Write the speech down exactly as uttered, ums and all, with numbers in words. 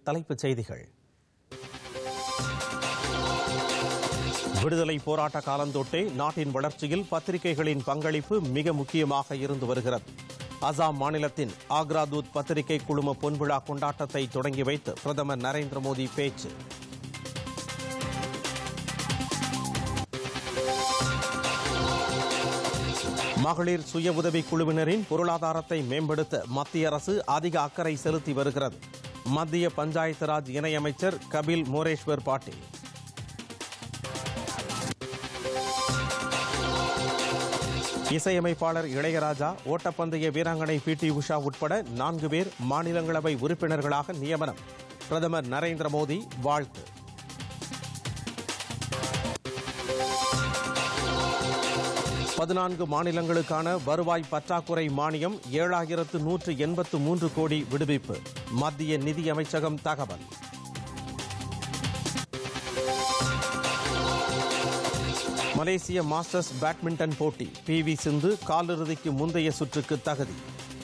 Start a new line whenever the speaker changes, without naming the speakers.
தலைப்புச் செய்திகள். விடுதலை போராட்ட காலந்தொட்டே நாட்டின் வளர்ச்சியில் பத்திரிகைகளின் பங்களிப்பு மிக முக்கியமாக இருந்து வருகிறது. அசாம் மாநிலத்தின் ஆக்ரா தூத் பத்திரிகை குழும பொன்விழா கொண்டாட்டத்தை தொடங்கி வைத்து பிரதமர் நரேந்திர மோடி பேச்சு. மகளிர் சுய உதவிக் குழுவினரின் பொருளாதாரத்தை மேம்படுத்த மத்திய அரசு அதிக அக்கறை செலுத்தி வருகிறது. மத்திய பஞ்சாயத்து ராஜ் இணையமைச்சர் கபில் மோரேஸ்வர் பாட்டீல். இசையமைப்பாளர் இளையராஜா, ஓட்டப்பந்தய வீராங்கனை பி டி உஷா உட்பட நான்கு பேர் மாநிலங்களவை உறுப்பினர்களாக நியமனம். பிரதமர் நரேந்திர மோடி வாழ்த்து. பதினான்கு மாநிலங்களுக்கான வருவாய் பற்றாக்குறை மானியம் ஏழாயிரத்து நூற்று எண்பத்து மூன்று கோடி விடுவிப்பு. மத்திய நிதி அமைச்சகம் தகவல். மலேசிய மாஸ்டர்ஸ் பேட்மிண்டன் போட்டி, பி வி சிந்து காலிறுதிக்கு முந்தைய சுற்றுக்கு தகுதி.